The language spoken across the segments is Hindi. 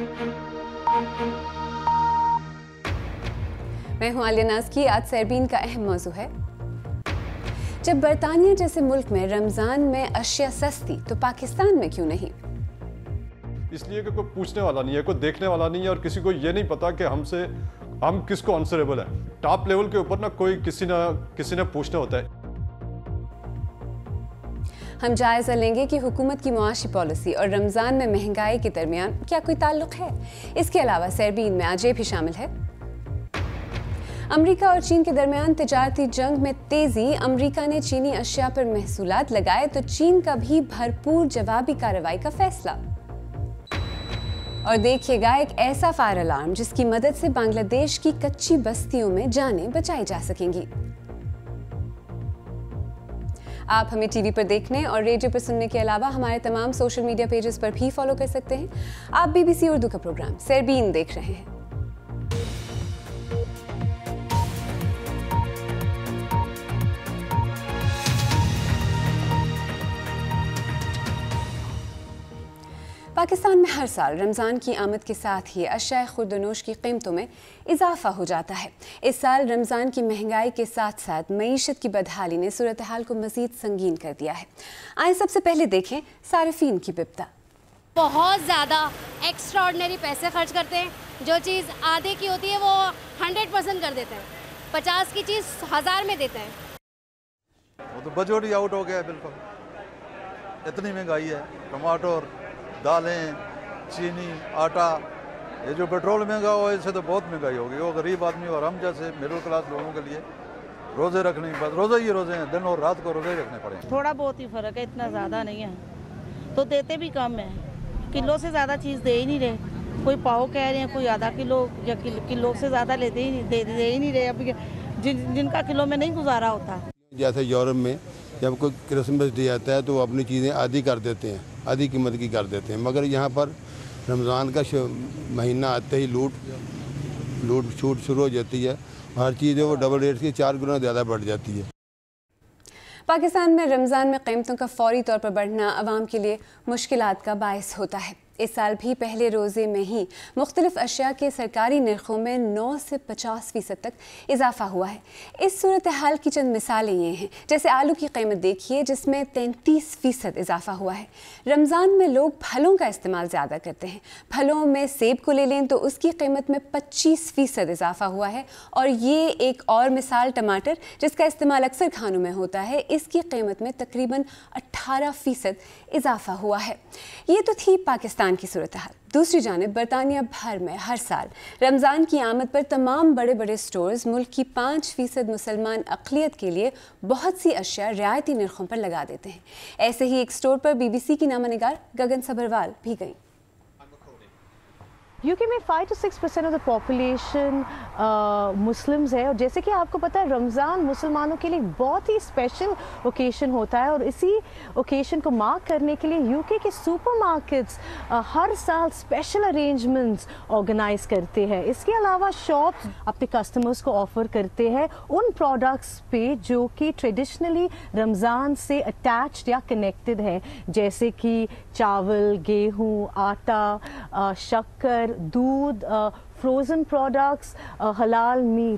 मैं हूं आलिया नाज़ की। आज सरबीन का अहम मौजू है, जब बरतानिया जैसे मुल्क में रमजान में अशिया सस्ती तो पाकिस्तान में क्यों नहीं? इसलिए कि कोई पूछने वाला नहीं है, कोई देखने वाला नहीं है और किसी को ये नहीं पता कि हम किसको आंसरेबल है। टॉप लेवल के ऊपर ना कोई किसी ने पूछना होता है। हम जायजा लेंगे कि हुकूमत की मुआशी पॉलिसी और रमजान में महंगाई के दरमियान क्या कोई ताल्लुक है। इसके अलावा सरबीन में आज ये भी शामिल है, अमेरिका और चीन के दरमियान तिजारती जंग में तेजी, अमेरिका ने चीनी अशिया पर महसूलात लगाए तो चीन का भी भरपूर जवाबी कार्रवाई का फैसला। और देखिएगा एक ऐसा फायर अलार्म जिसकी मदद से बांग्लादेश की कच्ची बस्तियों में जानें बचाई जा सकेंगी। आप हमें टीवी पर देखने और रेडियो पर सुनने के अलावा हमारे तमाम सोशल मीडिया पेजेस पर भी फॉलो कर सकते हैं। आप बीबीसी उर्दू का प्रोग्राम सरबीन देख रहे हैं। पाकिस्तान में हर साल रमज़ान की आमद के साथ ही अशिया खुर्दनोश की कीमतों में इजाफा हो जाता है। इस साल रमज़ान की महंगाई के साथ साथ मईशत की बदहाली ने सूरत हाल को मज़ीद संगीन कर दिया है। आइए सबसे पहले देखें सारिफीन की बिपता। बहुत ज़्यादा एक्स्ट्राऑर्डिनरी पैसे खर्च करते हैं। जो चीज़ आधे की होती है वो 100% कर देते हैं। 50 की चीज़ 1000 में देते हैं। वो तो बजट ही आउट हो गया है बिल्कुल। इतनी महंगाई है, टमाटर, दालें, चीनी, आटा, ये जो पेट्रोल महंगा हुआ है इससे तो बहुत महंगाई होगी। वो गरीब आदमी और हम जैसे मिडिल क्लास लोगों के लिए रोज़े रखने के बाद रोज़े हैं, दिन और रात को रोज़े रखने पड़े। थोड़ा बहुत ही फ़र्क है, इतना ज़्यादा नहीं है। तो देते भी कम है, किलो से ज़्यादा चीज़ दे ही नहीं रहे। कोई पाव कह रहे हैं, कोई आधा किलो या किलो से ज़्यादा लेते ही नहीं, दे ही नहीं रहे। अभी जिनका किलो में नहीं गुजारा होता। जैसे यूरोप में जब कोई क्रिसमस डे आता है तो वो अपनी चीज़ें आधी कर देते हैं, आधी कीमत की कर देते हैं। मगर यहाँ पर रमज़ान का महीना आते ही लूट छूट शुरू हो जाती है। हर चीज़ है वो डबल रेट की 4 गुना ज़्यादा बढ़ जाती है। पाकिस्तान में रमज़ान में कीमतों का फौरी तौर पर बढ़ना अवाम के लिए मुश्किलात का बायस होता है। इस साल भी पहले रोज़े में ही मुख्तलिफ अशिया के सरकारी नरखों में 9 से 50% तक इजाफा हुआ है। इस सूरत हाल की चंद मिसालें ये हैं, जैसे आलू की कीमत देखिए जिसमें 33% इजाफा हुआ है। रमज़ान में लोग फलों का इस्तेमाल ज़्यादा करते हैं। फलों में सेब को ले लें तो उसकी कीमत में 25% इजाफा हुआ है। और ये एक और मिसाल टमाटर, जिसका इस्तेमाल अक्सर खानों में होता है, इसकी कीमत में तकरीबन 18% इजाफा हुआ है। ये तो थी पाकिस्तान की सूरत हाल। दूसरी जानिब बरतानिया भर में हर साल रमज़ान की आमद पर तमाम बड़े बड़े स्टोर्स मुल्क की 5% मुसलमान अक़लियत के लिए बहुत सी अशिया रियायती नरखों पर लगा देते हैं। ऐसे ही एक स्टोर पर बीबीसी की नामानिगार गगन सबरवाल भी गईं। यूके में 5 to 6% of the population Muslims है। और जैसे कि आपको पता है रमज़ान मुसलमानों के लिए बहुत ही स्पेशल ओकेशन होता है और इसी ओकेशन को मार्क करने के लिए यूके के सुपरमार्केट्स हर साल स्पेशल अरेंजमेंट्स ऑर्गेनाइज करते हैं। इसके अलावा शॉप्स अपने कस्टमर्स को ऑफ़र करते हैं उन प्रोडक्ट्स पे जो कि ट्रेडिशनली रमज़ान से अटैच्ड या कनेक्टेड है, जैसे कि चावल, गेहूँ, आटा, शक्कर, दूध, फ्रोज़न प्रोडक्ट्स, हलाल मीट।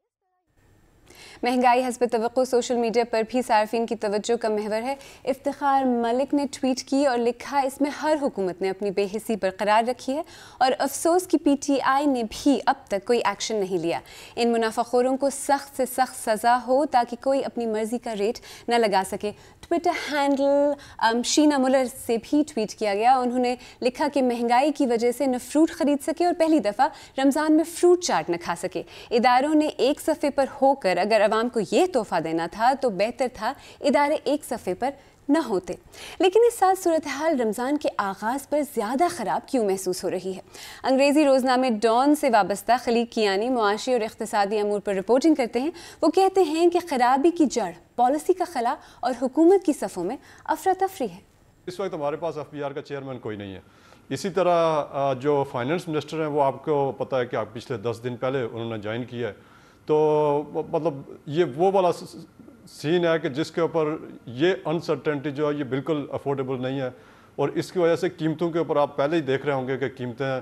महंगाई हस्ब तवक्को सोशल मीडिया पर भी सार्फिन की तवज्जो का महवर है। इफ्तिखार मलिक ने ट्वीट की और लिखा, इसमें हर हुकूमत ने अपनी बेहिसी बरकरार रखी है और अफसोस की PTI ने भी अब तक कोई एक्शन नहीं लिया। इन मुनाफाखोरों को सख्त से सख्त सज़ा हो ताकि कोई अपनी मर्जी का रेट न लगा सके। ट्विटर हैंडल शीना मुलर से भी ट्वीट किया गया। उन्होंने लिखा कि महंगाई की वजह से न फ्रूट ख़रीद सके और पहली दफ़ा रमज़ान में फ्रूट चाट न खा सके। इदारों ने एक सफ़े पर होकर अगर अवाम को ये तोहफ़ा देना था तो बेहतर था इदारे एक सफ़े पर न होते। लेकिन इस साल सूरत हाल रमज़ान के आगाज़ पर ज़्यादा ख़राब क्यों महसूस हो रही है? अंग्रेज़ी रोज़नामे डॉन से वाबस्ता खलीक कियानी मुआशी और इक़्तिसादी अमूर पर रिपोर्टिंग करते हैं। वो कहते हैं कि ख़राबी की जड़ पॉलिसी का खला और हुकूमत की सफ़ों में अफरा तफरी है। इस वक्त हमारे पास FBR का चेयरमैन कोई नहीं है। इसी तरह जो फाइनेंस मिनिस्टर हैं वो आपको पता है कि आप पिछले 10 दिन पहले उन्होंने ज्वाइन किया है। तो मतलब ये वो वाला सीन है कि जिसके ऊपर ये अनसर्टेनिटी जो है ये बिल्कुल अफोर्डेबल नहीं है और इसकी वजह से कीमतों के ऊपर आप पहले ही देख रहे होंगे कि कीमतें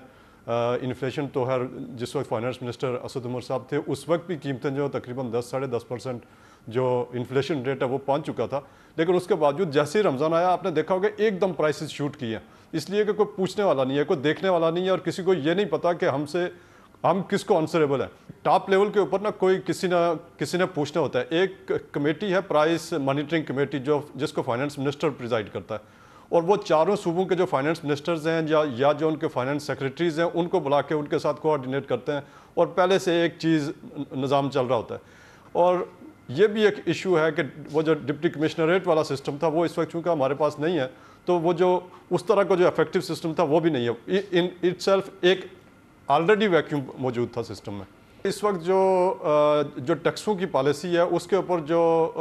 इन्फ्लेशन तो हर जिस वक्त फाइनेंस मिनिस्टर असद उमर साहब थे उस वक्त भी कीमतें जो तकरीबन 10-10.5% जो इन्फ्लेशन रेट है वो पहुंच चुका था, लेकिन उसके बावजूद जैसे ही रमज़ान आया आपने देखा होगा एकदम प्राइसेस शूट किए, इसलिए कि कोई पूछने वाला नहीं है, कोई देखने वाला नहीं है और किसी को ये नहीं पता कि हम किसको आंसरेबल है। टॉप लेवल के ऊपर ना कोई किसी ने पूछना होता है। एक कमेटी है प्राइस मॉनिटरिंग कमेटी जिसको फाइनेंस मिनिस्टर प्रिजाइड करता है, और वो चारों सूबों के जो फाइनेंस मिनिस्टर्स हैं या जो उनके फाइनेंस सेक्रेटरीज़ हैं उनको बुला के उनके साथ कोऑर्डिनेट करते हैं और पहले से एक चीज़ निज़ाम चल रहा होता है। और ये भी एक इशू है कि वो जो डिप्टी कमिश्नरेट वाला सिस्टम था वो इस वक्त चूँकि हमारे पास नहीं है, तो वो जो उस तरह का जो इफेक्टिव सिस्टम था वो भी नहीं है। इन इटसेल्फ एक ऑलरेडी वैक्यूम मौजूद था सिस्टम में। इस वक्त जो टैक्सों की पॉलिसी है उसके ऊपर जो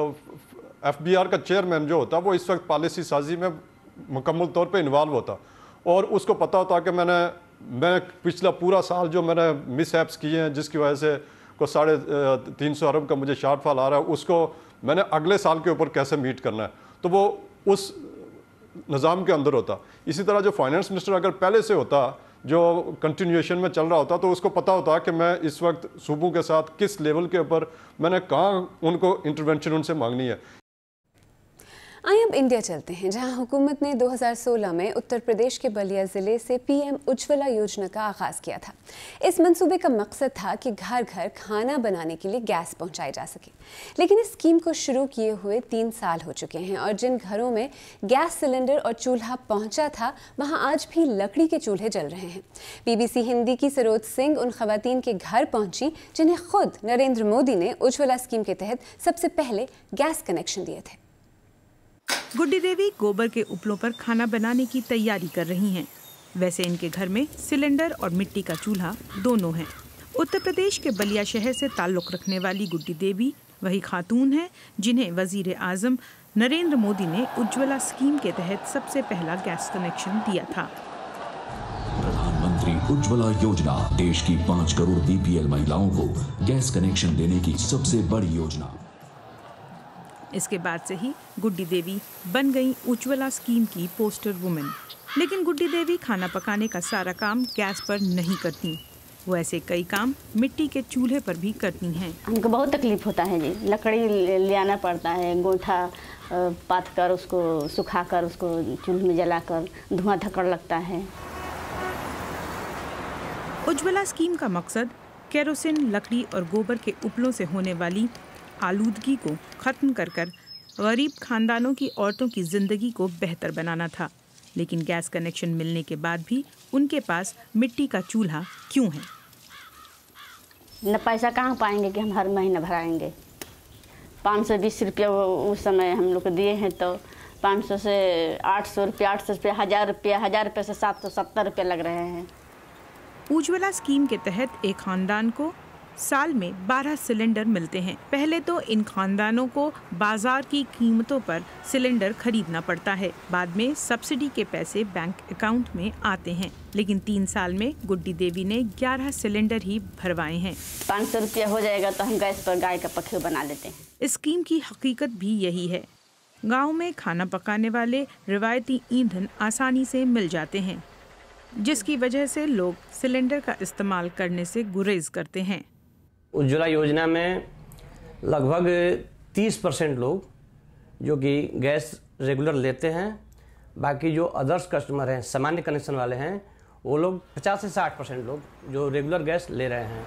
FBR का चेयरमैन जो होता है वो इस वक्त पॉलिसी साजी में मुकम्मल तौर पे इन्वॉल्व होता और उसको पता होता कि मैं पिछला पूरा साल जो मैंने मिस हैप्स किए हैं जिसकी वजह से को 350 अरब का मुझे शॉर्टफॉल आ रहा है उसको मैंने अगले साल के ऊपर कैसे मीट करना है, तो वो उस निज़ाम के अंदर होता। इसी तरह जो फाइनेंस मिनिस्टर अगर पहले से होता जो कंटिन्यूएशन में चल रहा होता तो उसको पता होता कि मैं इस वक्त सूबों के साथ किस लेवल के ऊपर मैंने कहाँ उनको इंटरवेंशन उनसे मांगनी है। आइए अब इंडिया चलते हैं, जहां हुकूमत ने 2016 में उत्तर प्रदेश के बलिया ज़िले से PM उज्ज्वला योजना का आगाज़ किया था। इस मंसूबे का मकसद था कि घर घर खाना बनाने के लिए गैस पहुंचाई जा सके, लेकिन इस स्कीम को शुरू किए हुए 3 साल हो चुके हैं और जिन घरों में गैस सिलेंडर और चूल्हा पहुंचा था वहां आज भी लकड़ी के चूल्हे जल रहे हैं। BBC हिंदी की सरोज सिंह उन खवातीन के घर पहुंची जिन्हें खुद नरेंद्र मोदी ने उज्ज्वला स्कीम के तहत सबसे पहले गैस कनेक्शन दिए थे। गुड्डी देवी गोबर के उपलों पर खाना बनाने की तैयारी कर रही हैं। वैसे इनके घर में सिलेंडर और मिट्टी का चूल्हा दोनों हैं। उत्तर प्रदेश के बलिया शहर से ताल्लुक़ रखने वाली गुड्डी देवी वही खातून हैं जिन्हें वज़ीर आज़म नरेंद्र मोदी ने उज्ज्वला स्कीम के तहत सबसे पहला गैस कनेक्शन दिया था। प्रधानमंत्री उज्ज्वला योजना देश की 5 करोड़ BPL महिलाओं को गैस कनेक्शन देने की सबसे बड़ी योजना। इसके बाद से ही गुड्डी देवी बन गई उज्ज्वला स्कीम की पोस्टर वुमेन। लेकिन गुड्डी देवी खाना पकाने का सारा काम गैस पर नहीं करती, वो ऐसे कई काम मिट्टी के चूल्हे पर भी करती हैं। हमको बहुत तकलीफ होता है जी, लकड़ी ले आना पड़ता है, गोईठा पाथ कर उसको सुखाकर उसको चूल्हे में जलाकर धुआं धक्कड़ लगता है। उज्ज्वला स्कीम का मकसद केरोसिन, लकड़ी और गोबर के उपलों से होने वाली आलूदगी को खत्म कर गरीब खानदानों की औरतों की जिंदगी को बेहतर बनाना था। लेकिन गैस कनेक्शन मिलने के बाद भी उनके पास मिट्टी का चूल्हा क्यों है? न पैसा कहाँ पाएंगे कि हम हर महीने भराएंगे। 520 रुपया उस समय हम लोग को दिए हैं, तो 500 से 800 रुपया, 800 रुपया, 1000 रुपया, 1000 रुपये से 770 रुपये लग रहे हैं। उज्ज्वला स्कीम के तहत एक खानदान को साल में 12 सिलेंडर मिलते हैं। पहले तो इन खानदानों को बाजार की कीमतों पर सिलेंडर खरीदना पड़ता है, बाद में सब्सिडी के पैसे बैंक अकाउंट में आते हैं। लेकिन 3 साल में गुड्डी देवी ने 11 सिलेंडर ही भरवाए हैं। 500 रुपया हो जाएगा तो हम गैस पर गाय का पखेव बना लेते हैं। इस स्कीम की हकीकत भी यही है। गाँव में खाना पकाने वाले रिवायती ईंधन आसानी से मिल जाते हैं, जिसकी वजह से लोग सिलेंडर का इस्तेमाल करने से गुरेज करते हैं। उज्ज्वला योजना में लगभग 30% लोग जो कि गैस रेगुलर लेते हैं, बाकी जो अदर्स कस्टमर हैं, सामान्य कनेक्शन वाले हैं, वो लोग 50 से 60% लोग जो रेगुलर गैस ले रहे हैं।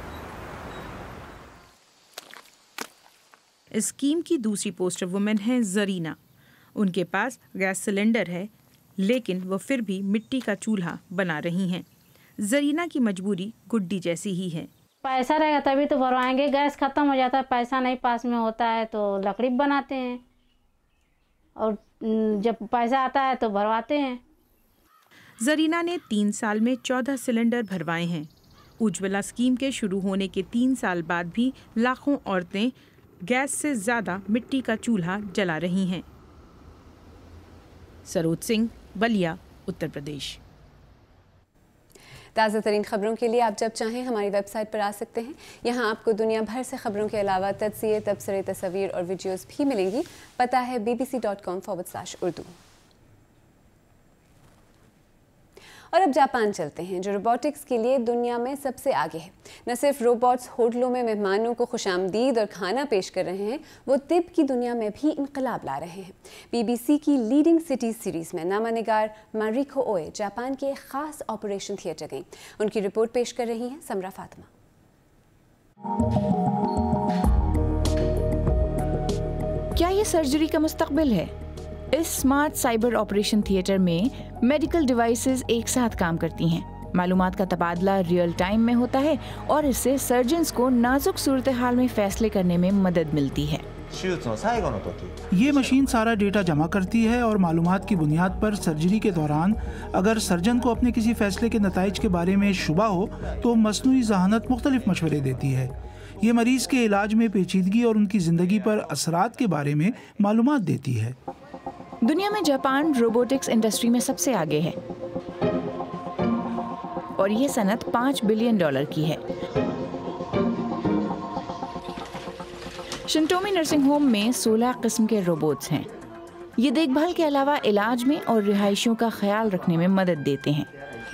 इस स्कीम की दूसरी पोस्टर वुमेन है जरीना। उनके पास गैस सिलेंडर है, लेकिन वो फिर भी मिट्टी का चूल्हा बना रही हैं। जरीना की मजबूरी गुड्डी जैसी ही है। पैसा रहेगा तभी तो भरवाएंगे, गैस खत्म हो जाता है, पैसा नहीं पास में होता है तो लकड़ी बनाते हैं, और जब पैसा आता है तो भरवाते हैं। जरीना ने 3 साल में 14 सिलेंडर भरवाए हैं। उज्ज्वला स्कीम के शुरू होने के 3 साल बाद भी लाखों औरतें गैस से ज़्यादा मिट्टी का चूल्हा जला रही हैं। सरोज सिंह, बलिया, उत्तर प्रदेश। ताज़ा तरीन खबरों के लिए आप जब चाहें हमारी वेबसाइट पर आ सकते हैं। यहाँ आपको दुनिया भर से खबरों के अलावा तजज़िये, तबसरे, तस्वीर और वीडियोज़ भी मिलेंगी। पता है bbc.com/Urdu। और अब जापान चलते हैं, जो रोबोटिक्स के लिए दुनिया में सबसे आगे है। न सिर्फ रोबोट्स होटलों में मेहमानों को खुशामदीद और खाना पेश कर रहे हैं, वो तिब की दुनिया में भी इनकलाब ला रहे हैं। BBC की लीडिंग सिटीज सीरीज में नामानिगार मारिको ओए जापान के एक खास ऑपरेशन थिएटर गई। उनकी रिपोर्ट पेश कर रही हैं समरा फातिमा। क्या ये सर्जरी का मुस्तकबिल है? इस स्मार्ट साइबर ऑपरेशन थिएटर में मेडिकल डिवाइसेस एक साथ काम करती हैं। मालूमात का तबादला रियल टाइम में होता है और इससे सर्जन्स को नाजुक सूरत हाल में फैसले करने में मदद मिलती है। ये मशीन सारा डेटा जमा करती है और मालूमात की बुनियाद पर सर्जरी के दौरान अगर सर्जन को अपने किसी फैसले के नताइज के बारे में शुबा हो तो मसनूई ज़हानत मुख्तलिफ मशवरे देती है। ये मरीज के इलाज में पेचीदगी और उनकी ज़िंदगी पर असरात के बारे में मालूमात देती है। दुनिया में जापान रोबोटिक्स इंडस्ट्री में सबसे आगे है और ये सनत $5 बिलियन की है। शिंटोमी नर्सिंग होम में 16 किस्म के रोबोट्स हैं। ये देखभाल के अलावा इलाज में और रिहायशियों का ख्याल रखने में मदद देते हैं।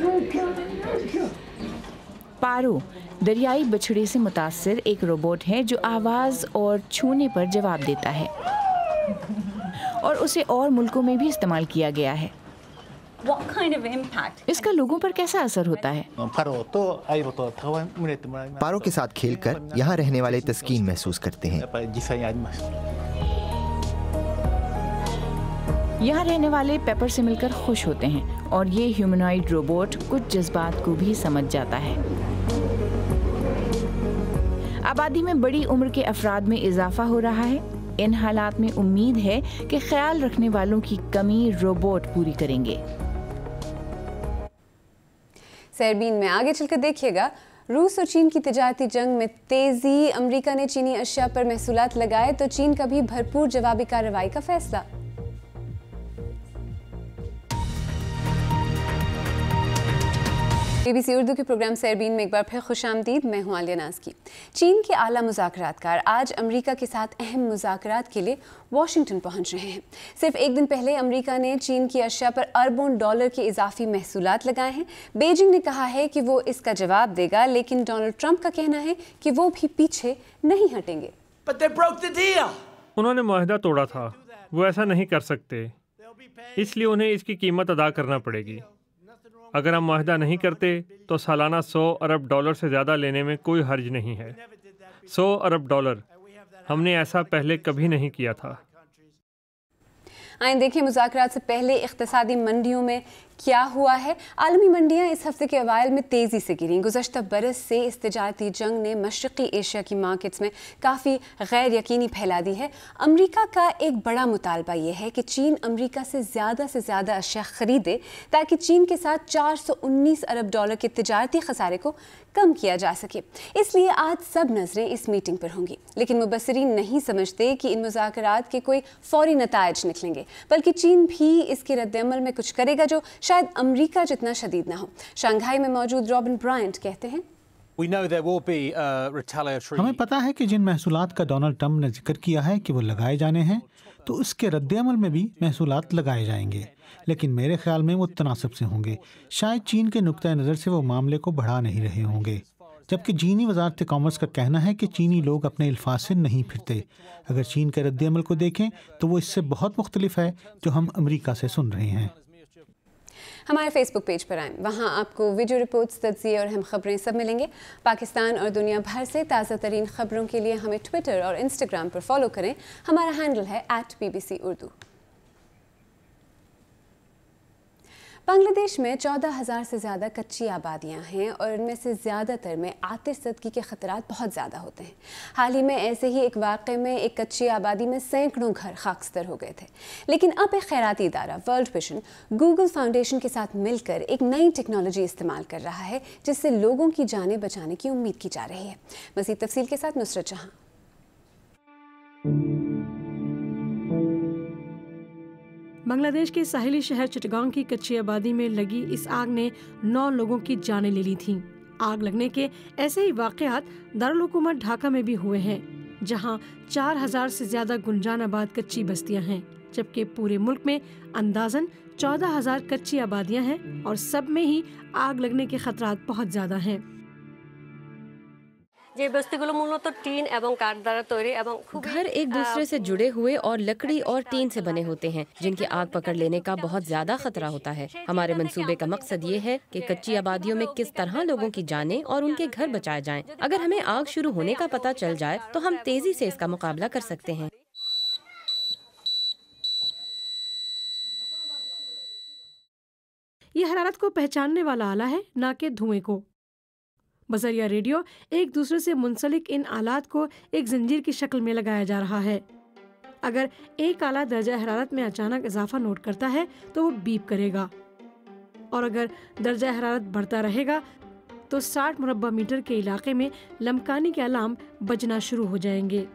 पारो दरियाई बछड़े से मुतासिर एक रोबोट है जो आवाज़ और छूने पर जवाब देता है और उसे और मुल्कों में भी इस्तेमाल किया गया है। इसका लोगों पर कैसा असर होता है? पारो के साथ खेलकर यहाँ रहने वाले तस्कीन महसूस करते हैं। यहाँ रहने वाले पेपर से मिलकर खुश होते हैं और ये ह्यूमनॉइड रोबोट कुछ जज्बात को भी समझ जाता है। आबादी में बड़ी उम्र के अफराद में इजाफा हो रहा है। इन हालात में उम्मीद है कि ख्याल रखने वालों की कमी रोबोट पूरी करेंगे। सरबीन में आगे चलकर देखिएगा, रूस और चीन की तिजारती जंग में तेजी। अमेरिका ने चीनी अशिया पर महसूलात लगाए तो चीन का भी भरपूर जवाबी कार्रवाई का फैसला। BBC उर्दू के प्रोग्राम सरबीन में एक बार फिर खुशामदीद। मैं हूं आलिया नाज़ की। चीन के आला मुज़ाकरातकार आज अमेरिका के साथ अहम मुज़ाकरात के लिए वाशिंगटन पहुंच रहे हैं। सिर्फ एक दिन पहले अमेरिका ने चीन की अशिया पर अरबों डॉलर के इजाफी महसूलात लगाए हैं। बीजिंग ने कहा है कि वो इसका जवाब देगा, लेकिन डोनाल्ड ट्रंप का कहना है कि वो भी पीछे नहीं हटेंगे। उन्होंने मुआहदा तोड़ा था, वो ऐसा नहीं कर सकते, इसलिए उन्हें इसकी कीमत अदा करना पड़ेगी। अगर हम मुआहदा नहीं करते तो सालाना $100 अरब से ज़्यादा लेने में कोई हर्ज नहीं है। $100 अरब, हमने ऐसा पहले कभी नहीं किया था। आइए देखिए मुज़ाकरात से पहले इक़्तिसादी मंडियों में क्या हुआ है। आलमी मंडियां इस हफ्ते के अवाइल में तेज़ी से गिरीं। गुज़श्ता बरस से इस तिजारती जंग ने मशरक़ी एशिया की मार्केट्स में काफ़ी गैर यकीनी फैला दी है। अमेरिका का एक बड़ा मुतालबा ये है कि चीन अमेरिका से ज़्यादा अशिया ख़रीदे ताकि चीन के साथ $419 अरब के तिजारती खसारे को कम किया जा सके। इसलिए आज सब नज़रें इस मीटिंग पर होंगी, लेकिन मुबस्सिरीन नहीं समझते कि इन मुज़ाकरात के कोई फ़ौरी नताइज निकलेंगे, बल्कि चीन भी इसके रद्द-ए-अमल में कुछ करेगा जो शायद अमेरिका जितना शदीद ना हो। शंघाई में मौजूद रॉबिन ब्रायंट कहते हैं, हमें पता है कि जिन महसूलात का डोनाल्ड ट्रंप ने जिक्र किया है कि वो लगाए जाने हैं, तो उसके रद्द-ए-अमल में भी महसूलात लगाए जाएंगे, लेकिन मेरे ख्याल में वो तनासब से होंगे। शायद चीन के नुक्ता नज़र से वो मामले को बढ़ा नहीं रहे होंगे, जबकि चीनी वज़ारत कॉमर्स का कहना है कि चीनी लोग अपने अल्फाज से नहीं फिरते। अगर चीन के रद्द-ए-अमल को देखें तो वो इससे बहुत मुख्तलिफ है जो हम अमेरिका से सुन रहे हैं। हमारे फेसबुक पेज पर आएँ, वहाँ आपको वीडियो रिपोर्ट्स, तज्ज़िये और अहम खबरें सब मिलेंगे। पाकिस्तान और दुनिया भर से ताज़ा तरीन खबरों के लिए हमें ट्विटर और इंस्टाग्राम पर फॉलो करें। हमारा हैंडल है @BBC उर्दू। बांग्लादेश में 14,000 से ज़्यादा कच्ची आबादियाँ हैं और इनमें से ज़्यादातर में आतिशज़दगी के ख़तरात बहुत ज़्यादा होते हैं। हाल ही में ऐसे ही एक वाक़े में एक कच्ची आबादी में सैकड़ों घर खाकस्तर हो गए थे, लेकिन अब एक खैराती इदारा वर्ल्ड विजन गूगल फाउंडेशन के साथ मिलकर एक नई टेक्नोलॉजी इस्तेमाल कर रहा है, जिससे लोगों की जानें बचाने की उम्मीद की जा रही है। मज़ीद तफसील के साथ नुसरत जहां। बांग्लादेश के साहिली शहर चिटगांव की कच्ची आबादी में लगी इस आग ने 9 लोगों की जानें ले ली थीं। आग लगने के ऐसे ही वाक़यात दारुल हुकूमत ढाका में भी हुए हैं, जहां 4,000 से ज्यादा गुंजान आबाद कच्ची बस्तियां हैं। जबकि पूरे मुल्क में अंदाजन 14,000 कच्ची आबादियां हैं और सब में ही आग लगने के खतरात बहुत ज़्यादा हैं। घर एक दूसरे से जुड़े हुए और लकड़ी और टीन से बने होते हैं, जिनकी आग पकड़ लेने का बहुत ज्यादा खतरा होता है। हमारे मंसूबे का मकसद ये है कि कच्ची आबादियों में किस तरह लोगों की जानें और उनके घर बचाए जाएं। अगर हमें आग शुरू होने का पता चल जाए तो हम तेजी से इसका मुकाबला कर सकते हैं। ये हरारत को पहचानने वाला आला है, ना कि धुएं को। बजरिया रेडियो एक दूसरे से मुंसलिक इन आलात को एक जंजीर की शक्ल में लगाया जा रहा है। अगर एक आला दर्जा हरारत में अचानक इजाफा नोट करता है तो वो बीप करेगा, और अगर दर्जा हरारत बढ़ता रहेगा तो 60 मुरब्बा मीटर के इलाके में लमकानी के अलार्म बजना शुरू हो जाएंगे।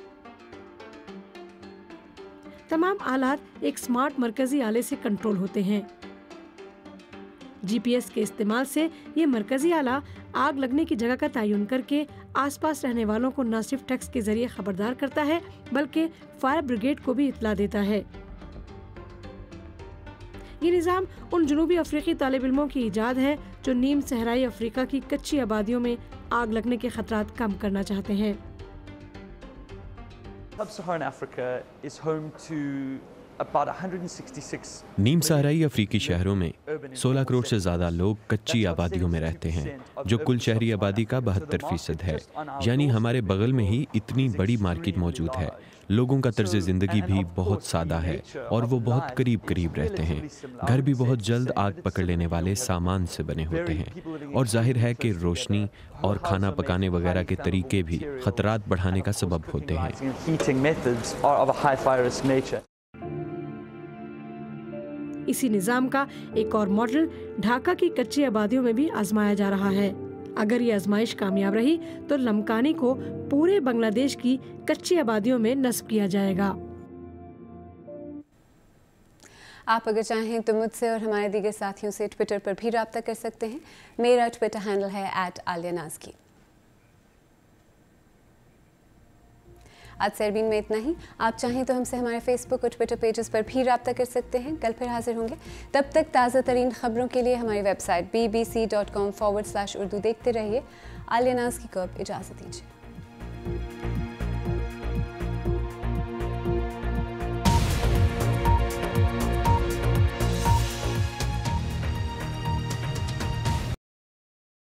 तमाम आलात एक स्मार्ट मरकजी आले से कंट्रोल होते हैं। GPS के इस्तेमाल से ये मरकजी आला आग लगने की जगह का तयन करके आसपास रहने वालों को न सिर्फ टेक्स्ट के जरिए खबरदार करता है बल्कि फायर ब्रिगेड को भी इत्तला देता है। ये निज़ाम उन जनूबी अफ्रीकी तालिब इल्मों की इजाद है जो नीम सहराई अफ्रीका की कच्ची आबादियों में आग लगने के खतरात कम करना चाहते हैं। नीम सहराई अफ्रीकी शहरों में 16 करोड़ से ज़्यादा लोग कच्ची आबादियों में रहते हैं, जो कुल शहरी आबादी का 72% है। यानी हमारे बगल में ही इतनी बड़ी मार्केट मौजूद है। लोगों का तर्ज ज़िंदगी भी बहुत सादा है और वो बहुत करीब करीब रहते हैं। घर भी बहुत जल्द आग पकड़ लेने वाले सामान से बने होते हैं, और जाहिर है कि रोशनी और खाना पकाने वगैरह के तरीके भी खतरात बढ़ाने का सबब होते हैं। इसी निज़ाम का एक और मॉडल ढाका की कच्ची आबादियों में भी आजमाया जा रहा है। अगर ये आजमाइश कामयाब रही तो लमकानी को पूरे बांग्लादेश की कच्ची आबादियों में नस्ब किया जाएगा। आप अगर चाहें तो मुझसे और हमारे दीगर साथियों से ट्विटर पर भी रब्ता कर सकते हैं। मेरा ट्विटर हैंडल है @alianaazki। आज सरबीन में इतना ही। आप चाहें तो हमसे हमारे फेसबुक और ट्विटर पेजेस पर भी रब्ता कर सकते हैं। कल फिर हाजिर होंगे। तब तक ताज़ा तरीन खबरों के लिए हमारी वेबसाइट bbc.com/urdu देखते रहिए। आलिया नाज़की को अब इजाज़त दीजिए।